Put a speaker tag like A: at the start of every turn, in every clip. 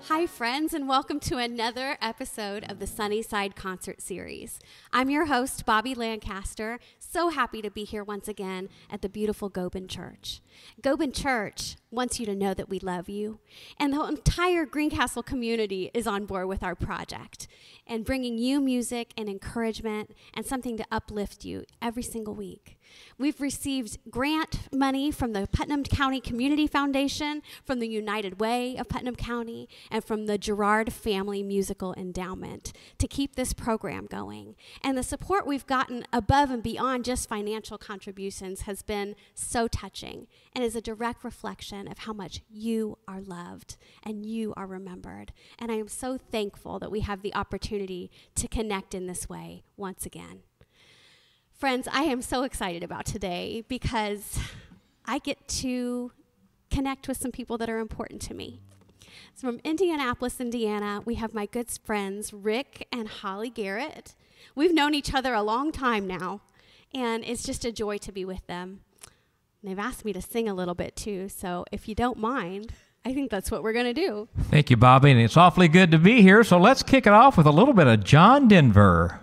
A: Hi, friends, and welcome to another episode of the Sunnyside Concert Series. I'm your host, Bobby Lancaster. So happy to be here once again at the beautiful Goben Church. Goben Church wants you to know that we love you, and the entire Greencastle community is on board with our project and bringing you music and encouragement and something to uplift you every single week. We've received grant money from the Putnam County Community Foundation, from the United Way of Putnam County, and from the Girard Family Musical Endowment to keep this program going. And the support we've gotten above and beyond just financial contributions has been so touching and is a direct reflection of how much you are loved and you are remembered. And I am so thankful that we have the opportunity to connect in this way once again. Friends, I am so excited about today because I get to connect with some people that are important to me. So from Indianapolis, Indiana, we have my good friends, Rick and Holly Garrett. We've known each other a long time now, and it's just a joy to be with them. And they've asked me to sing a little bit too, so if you don't mind, I think that's what we're going to do.
B: Thank you, Bobby, and it's awfully good to be here, so let's kick it off with a little bit of John Denver.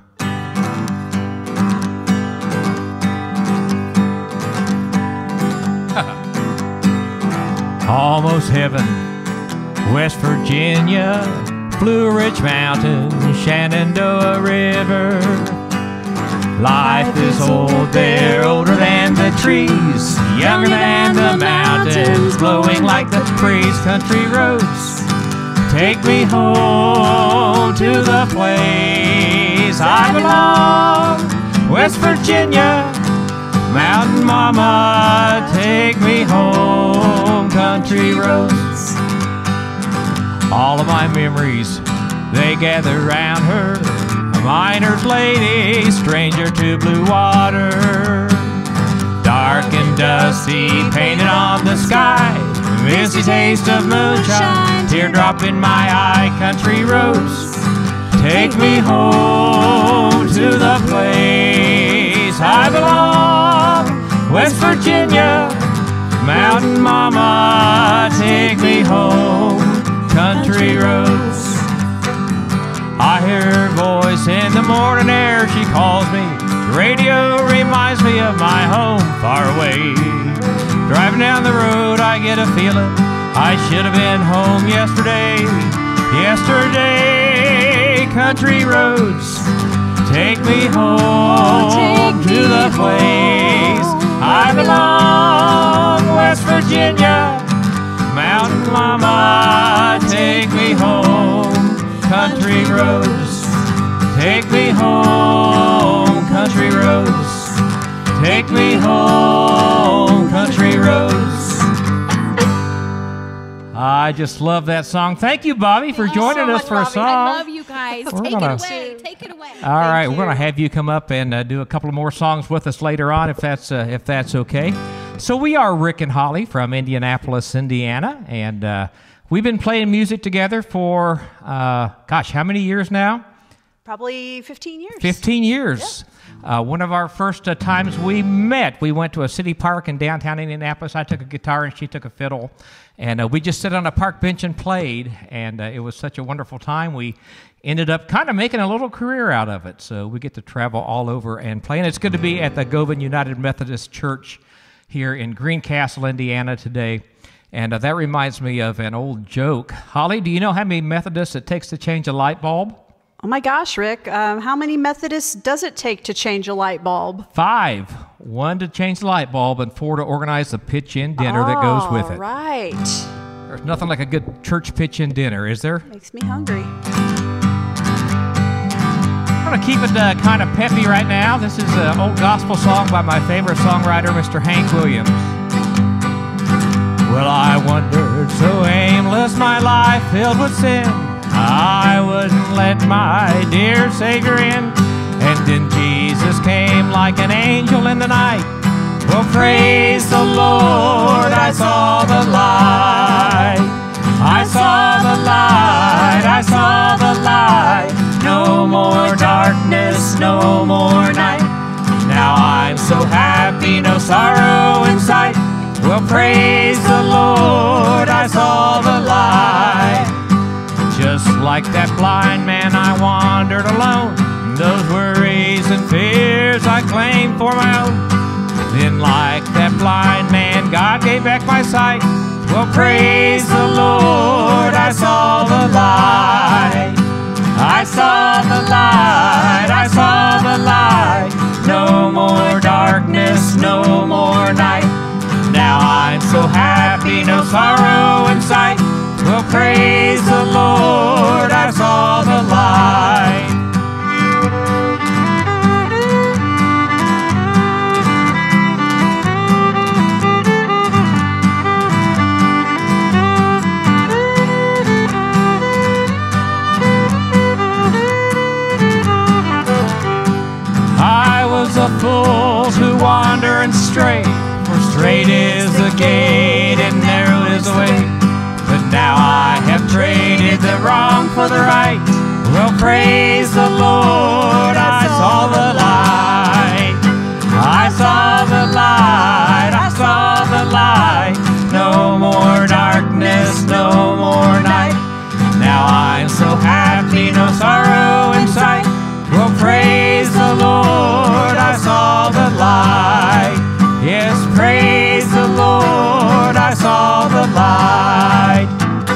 B: Almost heaven, West Virginia, Blue Ridge Mountain, Shenandoah River. Life is old there, older than the trees, younger than the mountains, glowing like the praise country roads. Take me home to the place I belong, West Virginia. Mountain Mama, take me home, country roads. All of my memories, they gather round her, a miner's lady, stranger to blue water. Dark and dusty, painted on the sky, misty taste of moonshine, teardrop in my eye, country roads. Take me home to the place I belong, West Virginia. Mountain Mama, take me home, country roads. I hear her voice in the morning air, she calls me. The radio reminds me of my home far away. Driving down the road, I get a feeling I should have been home yesterday. Yesterday, country roads. Take me home to the place I belong, West Virginia. Mountain Mama, take me home, country roads. Take me home, country roads. Take me home, country roads. I just love that song. Thank you, Bobby, for joining us for a song.
A: I love you guys. Take it away.
B: All right, we're going to have you come up and do a couple of more songs with us later on, if that's okay. So we are Rick and Holly from Indianapolis, Indiana, and we've been playing music together for, how many years now?
C: Probably 15 years.
B: 15 years.
C: Yep.
B: One of our first times we met, we went to a city park in downtown Indianapolis. I took a guitar and she took a fiddle. And we just sat on a park bench and played, and it was such a wonderful time. We ended up kind of making a little career out of it. So we get to travel all over and play. And it's good to be at the Goben United Methodist Church here in Greencastle, Indiana today. And that reminds me of an old joke. Holly, do you know how many Methodists it takes to change a light bulb?
C: Oh my gosh, Rick. How many Methodists does it take to change a light bulb?
B: 5. 1 to change the light bulb and 4 to organize the pitch-in dinner that goes with it.
C: Right.
B: There's nothing like a good church pitch-in dinner, is there?
C: Makes me hungry.
B: I'm going to keep it kind of peppy right now. This is an old gospel song by my favorite songwriter, Mr. Hank Williams. Well, I wandered so aimless, my life filled with sin, I wouldn't let my dear Savior in. And then Jesus came like an angel in the night. Well, praise the Lord, I saw the light. I saw the light, I saw the light. No more darkness, no more night. Now I'm so happy, no sorrow in sight. Well, praise the Lord, I saw the light. like that blind man, I wandered alone. Those worries and fears I claimed for my own. Then like that blind man, God gave back my sight. Well, praise the Lord, I saw the light. I saw the light, I saw the light. No more darkness, no more night. Now I'm so happy, no sorrow in sight. Well, praise the Lord, I saw the light. I was a fool to wander and stray, for straight is the gate and narrow is the way. But now I have traded the wrong for the right. Well, praise the Lord, I saw the light. I saw the light, I saw the light. No more darkness, no more night. Now I'm so happy, no sorrow in sight. Well, praise the Lord, I saw the light. Yes, praise the Lord, I saw the light.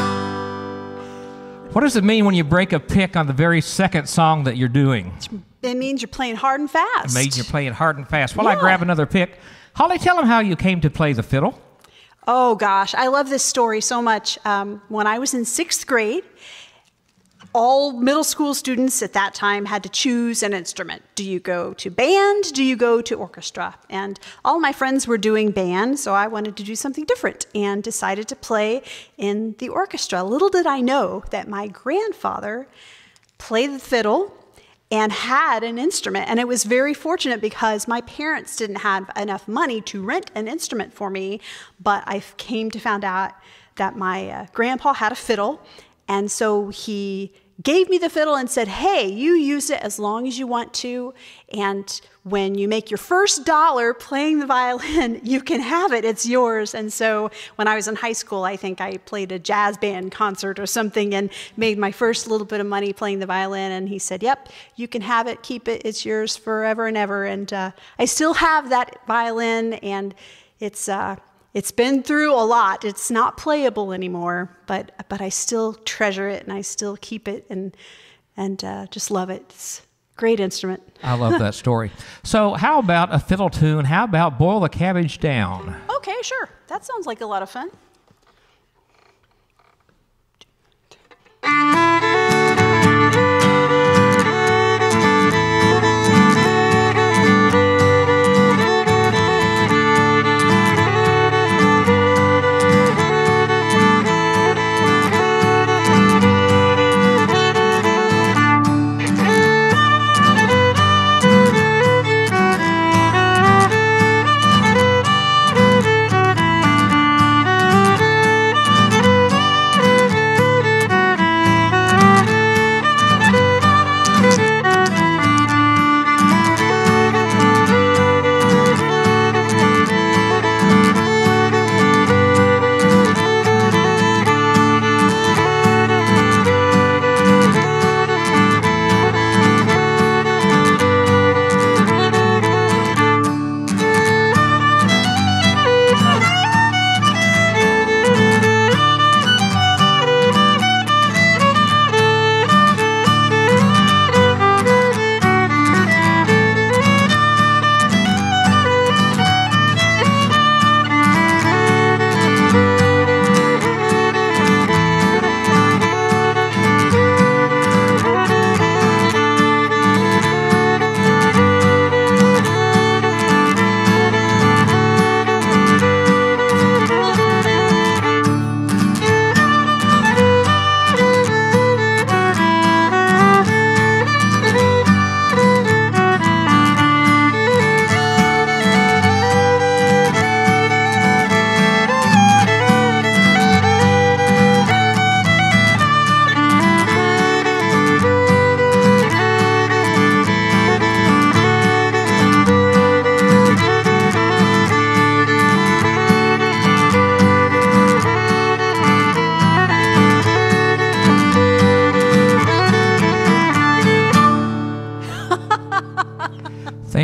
B: What does it mean when you break a pick on the very second song that you're doing?
C: It means you're playing hard and fast.
B: It means you're playing hard and fast. While
C: Yeah.
B: I grab another pick, Holly, tell them how you came to play the fiddle.
C: Oh gosh, I love this story so much. When I was in 6th grade, all middle school students at that time had to choose an instrument. Do you go to band? Do you go to orchestra? And all my friends were doing band, so I wanted to do something different and decided to play in the orchestra. Little did I know that my grandfather played the fiddle and had an instrument. And it was very fortunate because my parents didn't have enough money to rent an instrument for me, but I came to find out that my grandpa had a fiddle. And so he gave me the fiddle and said, hey, you use it as long as you want to. And when you make your first dollar playing the violin, you can have it. It's yours. And so when I was in high school, I think I played a jazz band concert or something and made my first little bit of money playing the violin. And he said, yep, you can have it. Keep it. It's yours forever and ever. And I still have that violin, and it's been through a lot. It's not playable anymore, but I still treasure it and I still keep it and just love it. It's a great instrument.
B: I love that story. So how about a fiddle tune? How about Boil the Cabbage Down?
C: Okay, sure. That sounds like a lot of fun.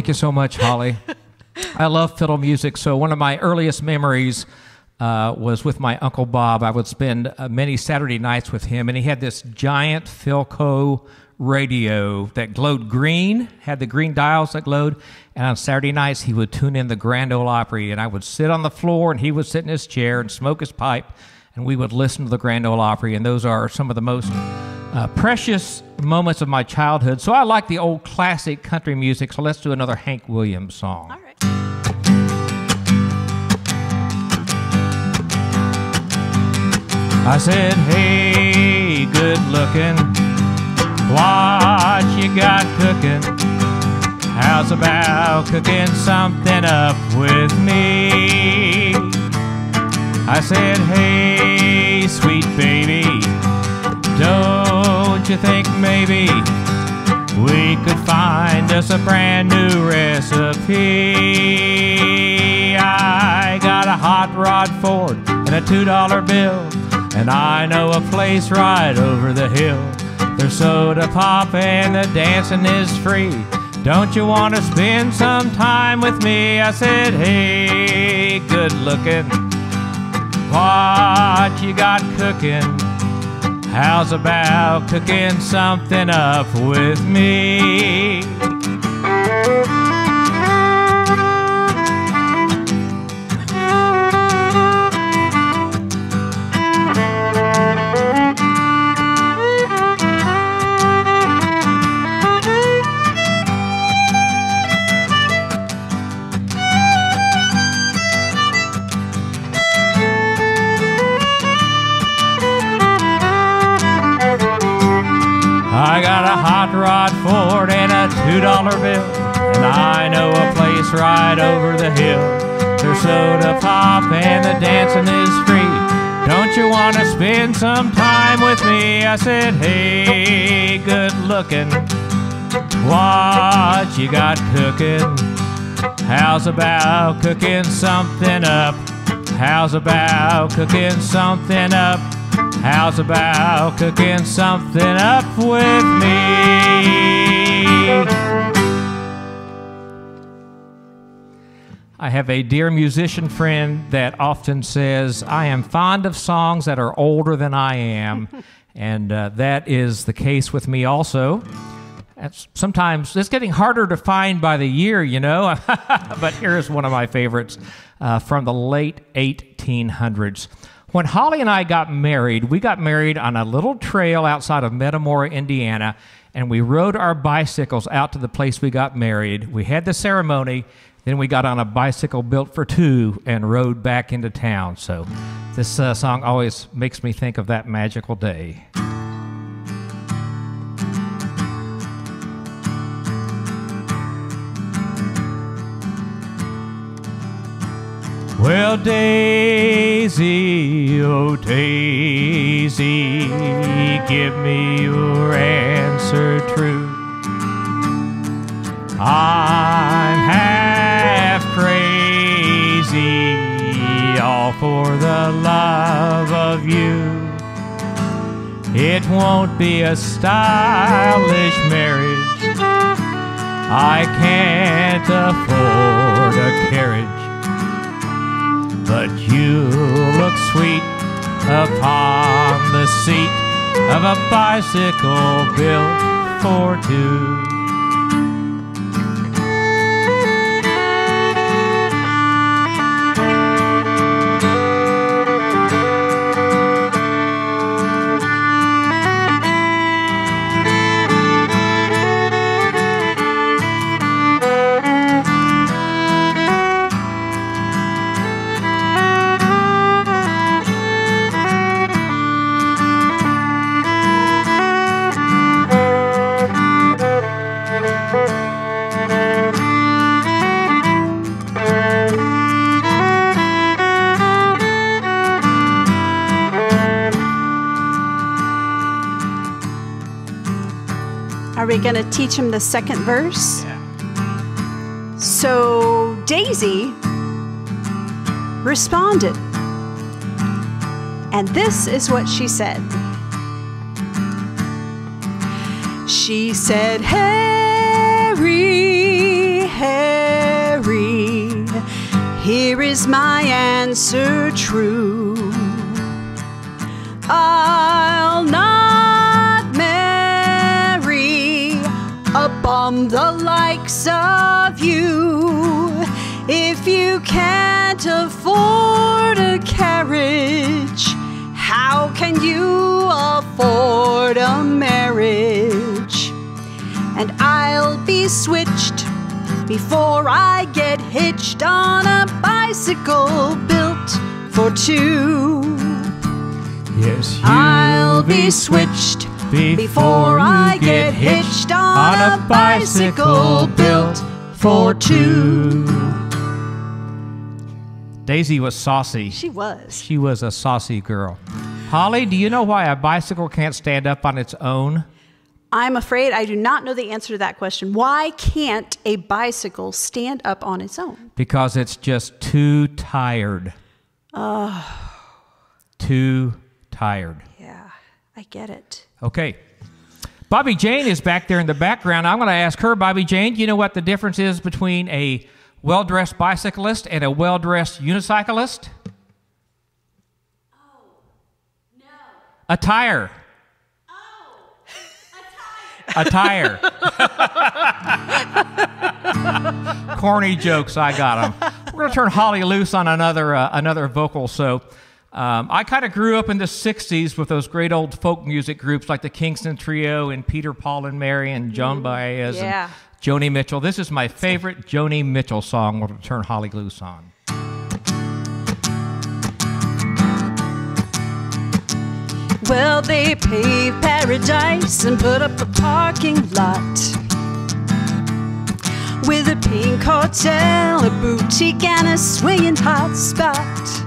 B: Thank you so much, Holly. I love fiddle music. So one of my earliest memories was with my Uncle Bob. I would spend many Saturday nights with him, and he had this giant Philco radio that glowed green, had the green dials that glowed, and on Saturday nights he would tune in the Grand Ole Opry, and I would sit on the floor and he would sit in his chair and smoke his pipe, and we would listen to the Grand Ole Opry, and those are some of the most precious moments of my childhood. So I like the old classic country music, so let's do another Hank Williams song.
C: All right.
B: I said, hey, good looking, what you got cooking? How's about cooking something up with me? I said, hey, sweet baby, don't you think maybe we could find us a brand new recipe? I got a hot rod Ford and a $2 bill, and I know a place right over the hill. There's soda pop and the dancing is free. Don't you want to spend some time with me? I said, hey, good looking, what you got cooking? How's about cooking something up with me? I got a hot rod Ford and a $2 bill, and I know a place right over the hill. There's soda pop and the dancing is free. Don't you want to spend some time with me? I said, hey, good looking, what you got cooking? How's about cooking something up? How's about cooking something up? How's about cooking something up with me? I have a dear musician friend that often says, I am fond of songs that are older than I am, and that is the case with me also. Sometimes it's getting harder to find by the year, you know, but here's one of my favorites from the late 1800s. When Holly and I got married, we got married on a little trail outside of Metamora, Indiana, and we rode our bicycles out to the place we got married. We had the ceremony, then we got on a bicycle built for two and rode back into town. So this song always makes me think of that magical day. Well, Daisy, oh Daisy, give me your answer true. I'm half crazy, all for the love of you. It won't be a stylish marriage, I can't afford a carriage, but you look sweet upon the seat of a bicycle built for two.
C: Are we going to teach him the second verse?
B: Yeah.
C: So Daisy responded, and this is what she said. She said, Harry, Harry, here is my answer true. I'll not marry a bum the likes of you. If you can't afford a carriage, how can you afford a marriage? And I'll be switched before I get hitched on a bicycle built for two.
B: Yes,
C: I'll be switched before I get hitched on a bicycle built for two.
B: Daisy was saucy.
C: She was.
B: She was a saucy girl. Holly, do you know why a bicycle can't stand up on its own?
C: I'm afraid I do not know the answer to that question. Why can't a bicycle stand up on its own?
B: Because it's just too tired. Too tired.
C: Yeah, I get it.
B: Okay. Bobby Jane is back there in the background. I'm going to ask her, Bobby Jane, do you know what the difference is between a well-dressed bicyclist and a well-dressed unicyclist?
A: Oh, no.
B: Attire.
A: Oh,
B: Attire. Corny jokes, I got them. We're going to turn Holly loose on another vocal. So I kind of grew up in the 60s with those great old folk music groups like the Kingston Trio and Peter, Paul, and Mary and Joan Baez and Joni Mitchell. This is my favorite Joni Mitchell song we're going to turn Holly loose on.
C: Well, they paved paradise and put up a parking lot with a pink hotel, a boutique, and a swinging hot spot.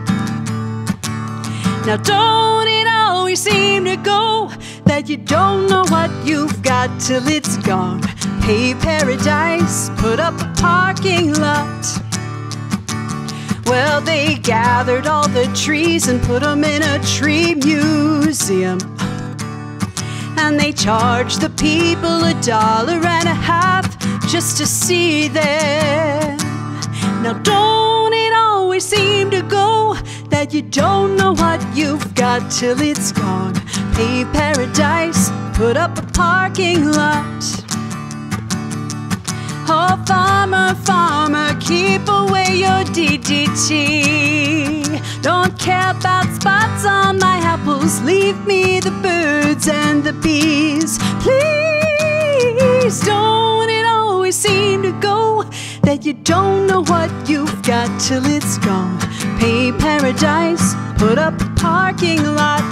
C: Now don't it always seem to go that you don't know what you've got till it's gone? Paved paradise, put up a parking lot. Well, they gathered all the trees and put them in a tree museum. And they charged the people $1.50 just to see them. Now don't it always seem to go that you don't know what you've got till it's gone? Paved paradise, put up a parking lot. Oh, farmer, farmer, keep away your DDT. Don't care about spots on my apples, leave me the birds and the bees. Please, don't it always seem to go that you don't know what you've got till it's gone? Pay paradise, put up a parking lot.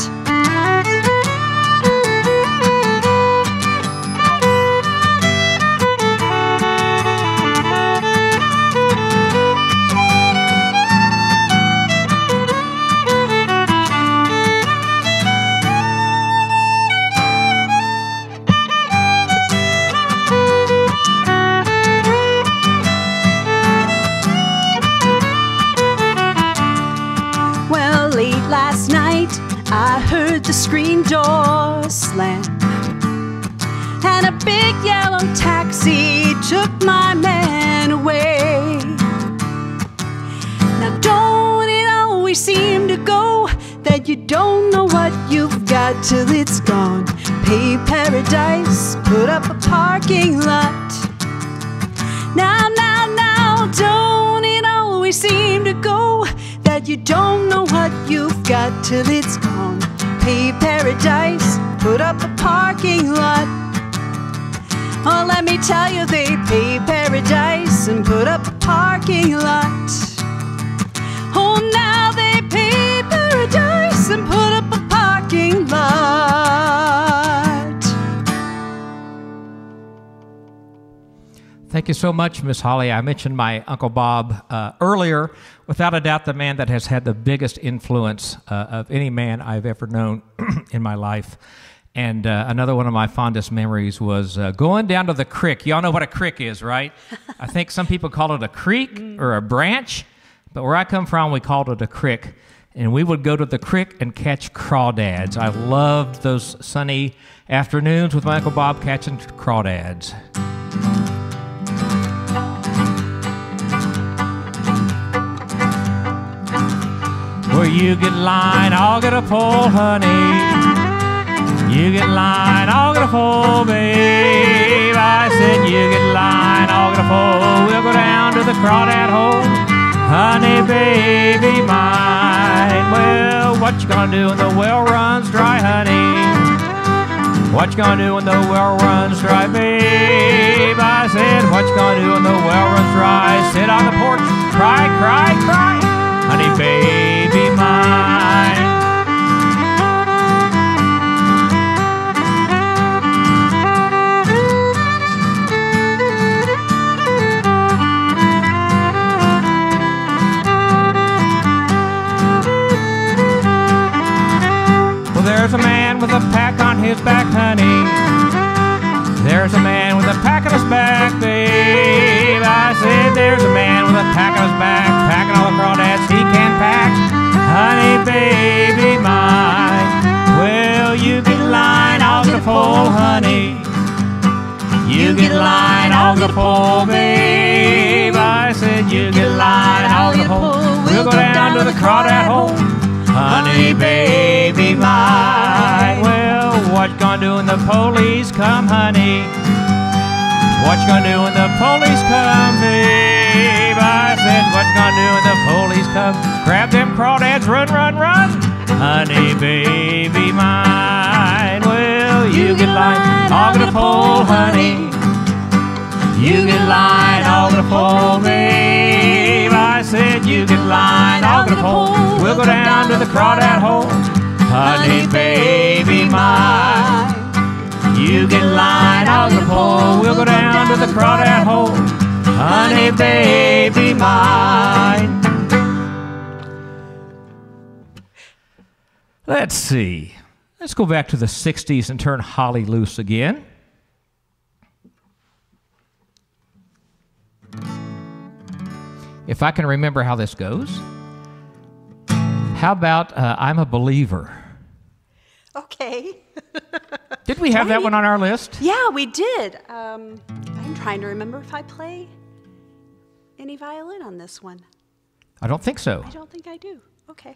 C: Last night I heard the screen door slam, and a big yellow taxi took my man away. Now don't it always seem to go that you don't know what you've got till it's gone? Pay paradise, put up a parking lot. Now, don't it always seem to go that you don't know what you've got till it's gone? Pay paradise, put up a parking lot. Oh, let me tell you, they pay paradise and put up a parking lot. Oh, now they pay paradise and put up a parking lot.
B: Thank you so much, Miss Holly. I mentioned my Uncle Bob earlier. Without a doubt, the man that has had the biggest influence of any man I've ever known in my life. And another one of my fondest memories was going down to the creek. Y'all know what a creek is, right? I think some people call it a creek or a branch, but where I come from, we called it a creek. And we would go to the creek and catch crawdads. I loved those sunny afternoons with my Uncle Bob catching crawdads. you get in line, I'll get a pole, honey. You get in line, I'll get a pole, babe. I said, you get in line, I'll get a pole. We'll go down to the crawdad hole, honey, baby mine. Well, what you gonna do when the well runs dry, honey? What you gonna do when the well runs dry, babe? I said, what you gonna do when the well runs dry? Sit on the porch, cry, cry, cry, honey, baby mine. Well, there's a man with a pack on his back, honey. There's a man with a pack on his back, babe. I said, there's a man with a pack on his back, packing all the crawdads he can pack, honey, baby mine. Well, you get in line, I'll get a pole, honey. You get in line, I'll get a pole, babe. I said, you get in line, I'll get a pole. We'll go down to the crawdad hole, honey, baby mine. Well, what you gonna do when the police come, honey? What you gonna do when the police come, babe? I said, what you gonna do when the police come? Grab them crawdads, run, run, run, honey, baby mine. Well, you get in line, I'll get a pole, honey. You get in line, I'll get a pole, babe. I said, you get in line, I'll get a pole. We'll go down to the crawdad hole, honey, baby mine. You get in line, I'll get a pole. We'll go down to the crawdad hole, honey, baby mine. Let's see. Let's go back to the 60s and turn Holly loose again. If I can remember how this goes. How about I'm a Believer?
C: Okay.
B: Did we have that one on our list?
C: Yeah, we did. I'm trying to remember if I play any violin on this one.
B: I don't think so.
C: I don't think I do. Okay.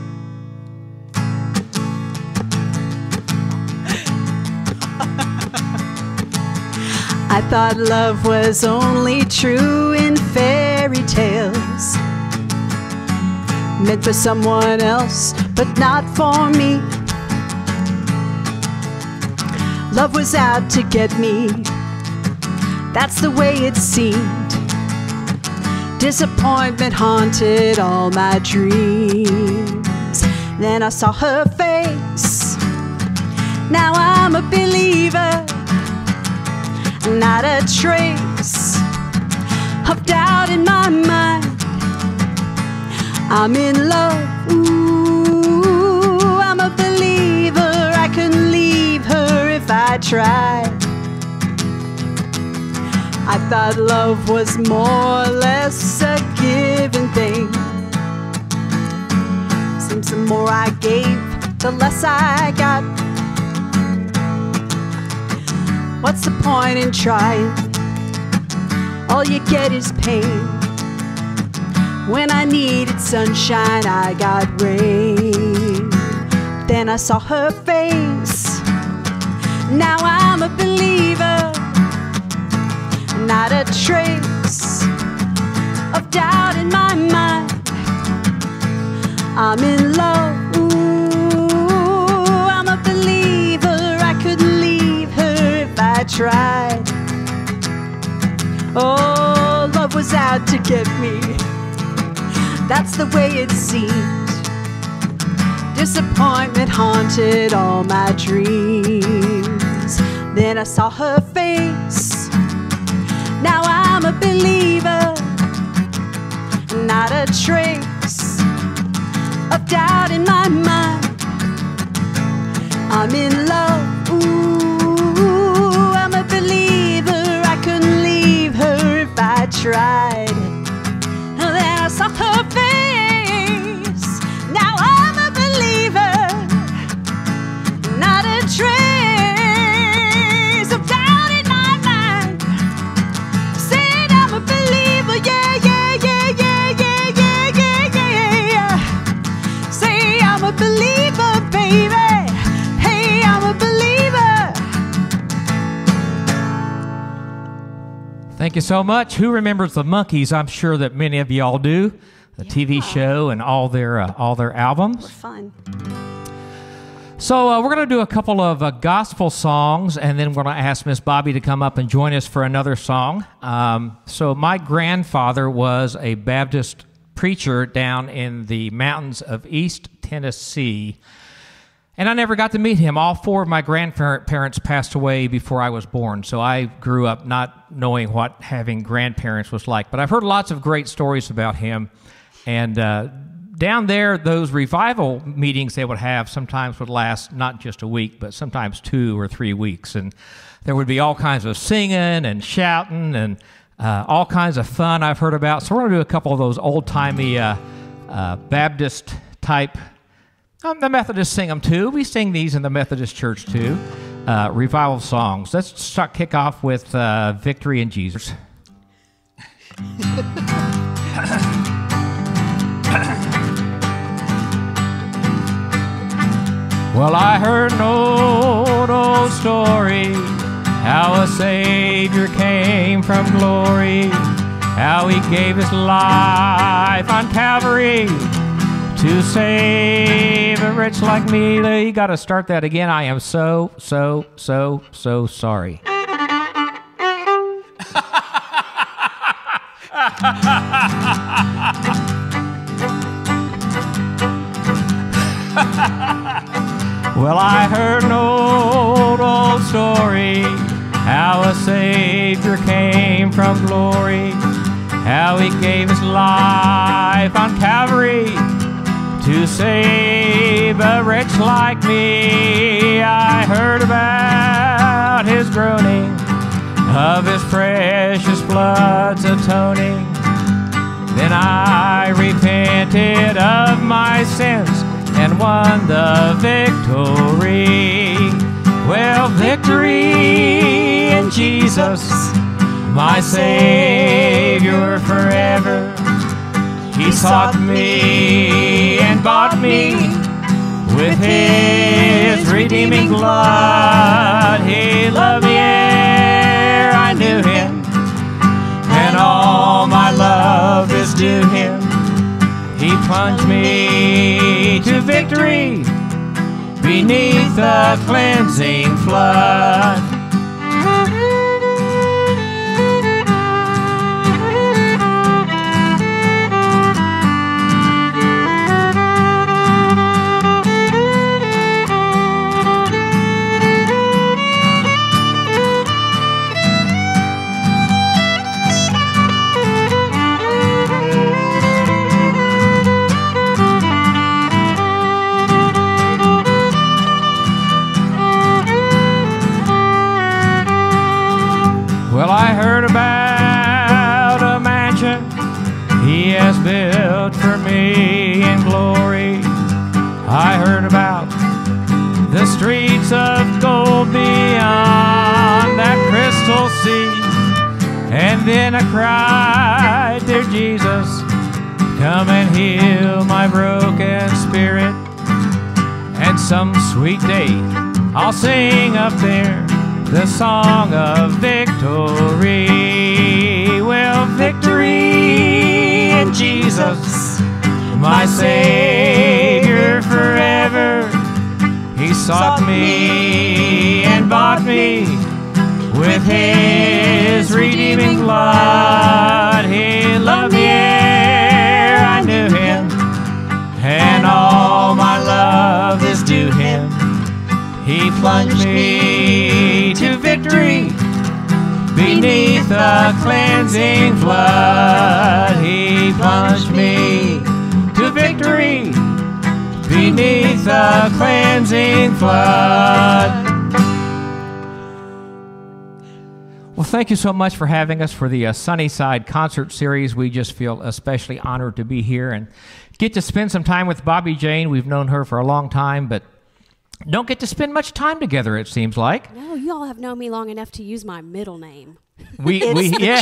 C: I thought love was only true in fairy tales, meant for someone else, but not for me. Love was out to get me, that's the way it seemed. Disappointment haunted all my dreams. Then I saw her face, now I'm a believer. Not a trace of doubt in my mind. I'm in love, ooh, I'm a believer. I can leave her if I tried. I thought love was more or less a given thing. Seems the more I gave, the less I got. What's the point in trying? All you get is pain. When I needed sunshine, I got rain. Then I saw her face, now I'm a believer. Not a trace of doubt in my mind. I'm in love, ooh, I'm a believer. I couldn't leave her if I tried. Oh, love was out to get me, that's the way it seemed. Disappointment haunted all my dreams. Then I saw her face, now I'm a believer. Not a trace of doubt in my mind. I'm in love, ooh, I'm a believer. I couldn't leave her if I tried. Then I saw her face, now I'm a believer. Not a trace of doubt in my mind. Said I'm a believer, yeah, yeah, yeah, yeah, yeah, yeah, yeah, yeah, yeah.
B: Thank you so much. Who remembers the Monkees? I'm sure that many of you all do. The TV show and all their albums.
C: Fun.
B: So we're going to do a couple of gospel songs, and then we're going to ask Miss Bobby to come up and join us for another song. So my grandfather was a Baptist preacher down in the mountains of East Tennessee, and I never got to meet him. All four of my grandparents passed away before I was born, so I grew up not knowing what having grandparents was like. But I've heard lots of great stories about him, and down there, those revival meetings they would have sometimes would last not just a week, but sometimes 2 or 3 weeks. And there would be all kinds of singing and shouting and all kinds of fun I've heard about. So we're going to do a couple of those old-timey Baptist type. The Methodists sing them too. We sing these in the Methodist Church too. Revival songs. Let's kick off with Victory in Jesus. Well, I heard an old story, how a Savior came from glory, how he gave his life on Calvary to save a wretch like me. You got to start that again. I am so sorry. Well, I heard an old story, how a Savior came from glory, how he gave his life on Calvary to save a wretch like me. I heard about his groaning, of his precious blood's atoning. Then I repented of my sins and won the victory. Well, victory in Jesus, my Savior forever. He sought me and bought me with his redeeming blood. He loved me ere I knew him, and all my love is due him. He plunged me to victory beneath the cleansing flood. Well, I heard about a mansion he has built for me in glory. I heard about the streets of gold beyond that crystal sea. And then I cried, dear Jesus, come and heal my broken spirit. And some sweet day I'll sing up there the song of victory. Well, victory in Jesus, my Savior forever. He sought me and bought me with his redeeming blood. He loved me ere I knew him, and all my love is due him. He plunged me to victory beneath the cleansing flood. He plunged me to victory beneath the cleansing flood. Well, thank you so much for having us for the Sunnyside concert series. We just feel especially honored to be here and get to spend some time with Bobby Jane. We've known her for a long time, but don't get to spend much time together, it seems like.
A: No, you all have known me long enough to use my middle name.
B: Yeah.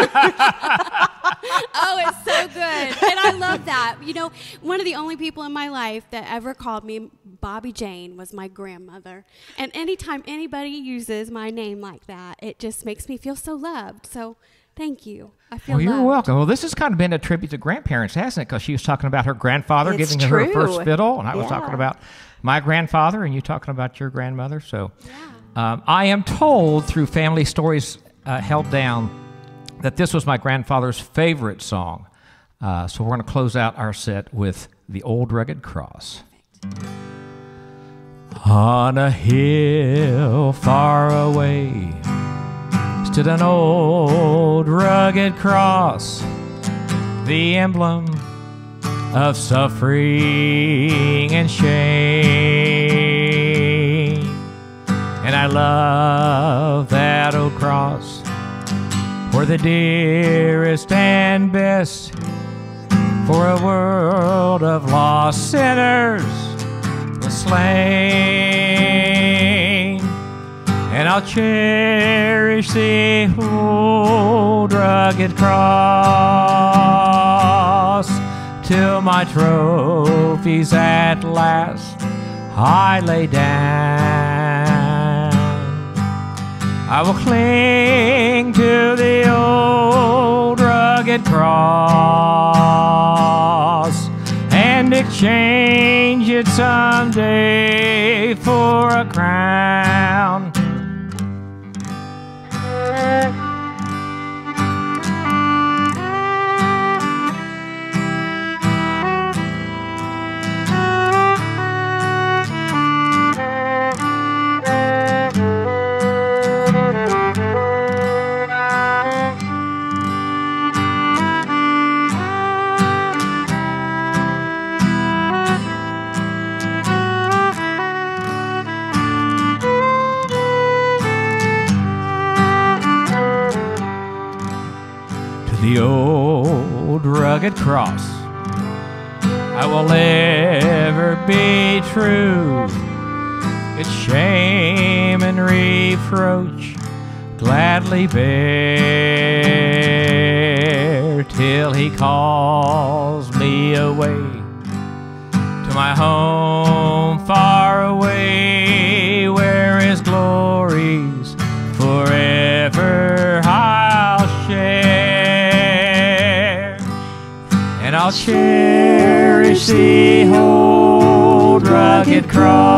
A: Oh, it's so good. And I love that. You know, one of the only people in my life that ever called me Bobby Jane was my grandmother. And anytime anybody uses my name like that, it just makes me feel so loved. So Thank you. I feel
B: Well, you're
A: loved.
B: welcome. Well, this has kind of been a tribute to grandparents, hasn't it? Because she was talking about her grandfather
C: It's
B: giving her
C: true.
B: first fiddle, and I was talking
C: Yeah.
B: about my grandfather, and you talking about your grandmother. So I am told through family stories held down that this was my grandfather's favorite song. So we're going to close out our set with The Old Rugged Cross. On a hill far away stood an old rugged cross, the emblem of suffering and shame. And I love that old cross, for the dearest and best, for a world of lost sinners was slain. And I'll cherish the old rugged cross till my trophies at last I lay down. I will cling to the old rugged cross and exchange it someday for a crown. The old rugged cross I will ever be true. Its shame and reproach gladly bear till he calls me away to my home far away, where his glories forever I'll share. And I'll cherish the old rugged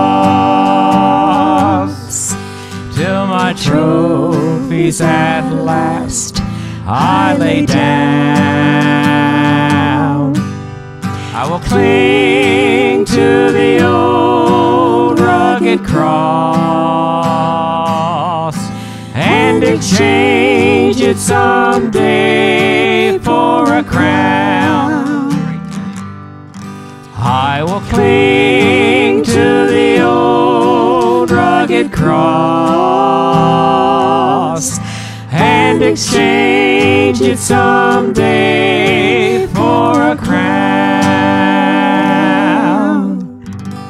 B: cross till my trophies at last I lay down. I will cling to the old rugged cross and exchange it someday for a crown. I will cling to the old rugged cross and exchange it someday for a crown.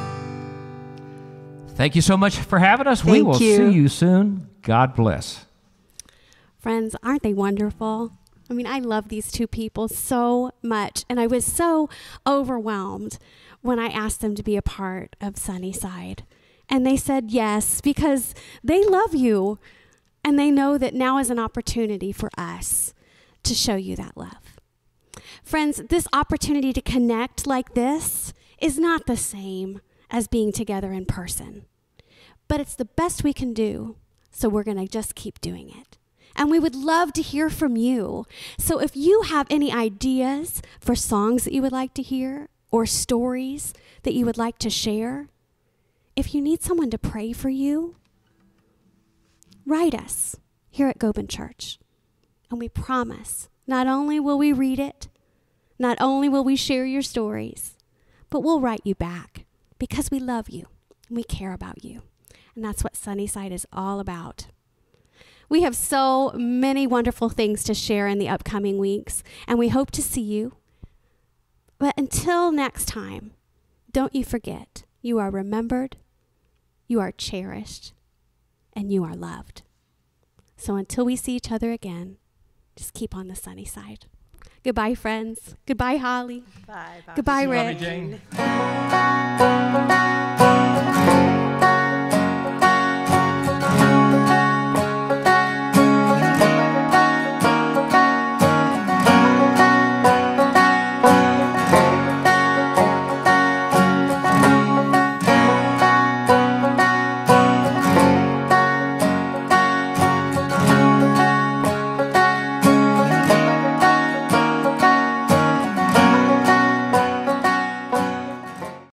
B: Thank you so much for having us. We
C: Thank
B: will
C: you.
B: see you soon. God bless.
A: Friends, aren't they wonderful? I mean, I love these two people so much, and I was so overwhelmed when I asked them to be a part of Sunnyside. And they said yes, because they love you, and they know that now is an opportunity for us to show you that love. Friends, this opportunity to connect like this is not the same as being together in person, but it's the best we can do, so we're going to just keep doing it. And we would love to hear from you. So if you have any ideas for songs that you would like to hear or stories that you would like to share, if you need someone to pray for you, write us here at Gobin Church. And we promise, not only will we read it, not only will we share your stories, but we'll write you back because we love you and we care about you. And that's what Sunnyside is all about. We have so many wonderful things to share in the upcoming weeks, and we hope to see you. But until next time, don't you forget, you are remembered, you are cherished, and you are loved. So until we see each other again, just keep on the sunny side. Goodbye, friends. Goodbye, Holly.
C: Bye, Bobby.
A: Goodbye,
B: Love you,
A: Rick.
B: Jane.